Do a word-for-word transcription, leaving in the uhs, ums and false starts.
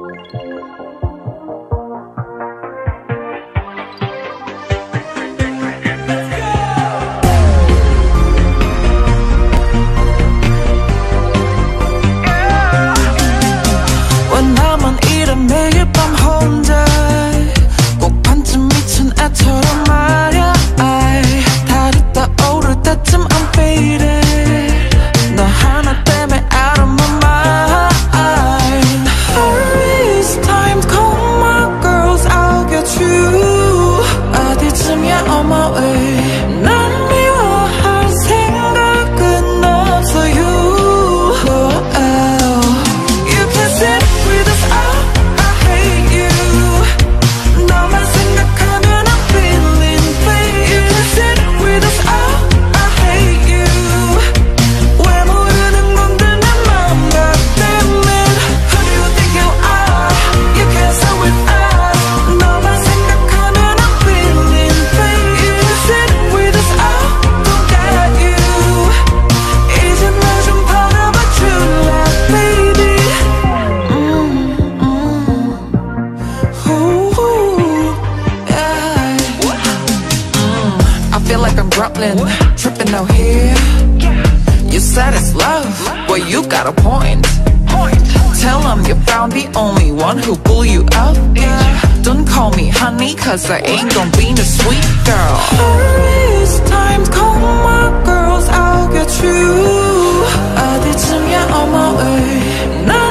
Brooklyn, tripping out here. You said it's love, well you got a point. Tell them you found the only one who blew you up, yeah. Don't call me honey, cause I ain't gon' be no sweet girl. Hurry, it's time to call my girls, I'll get you. 어디쯤이야 on my way.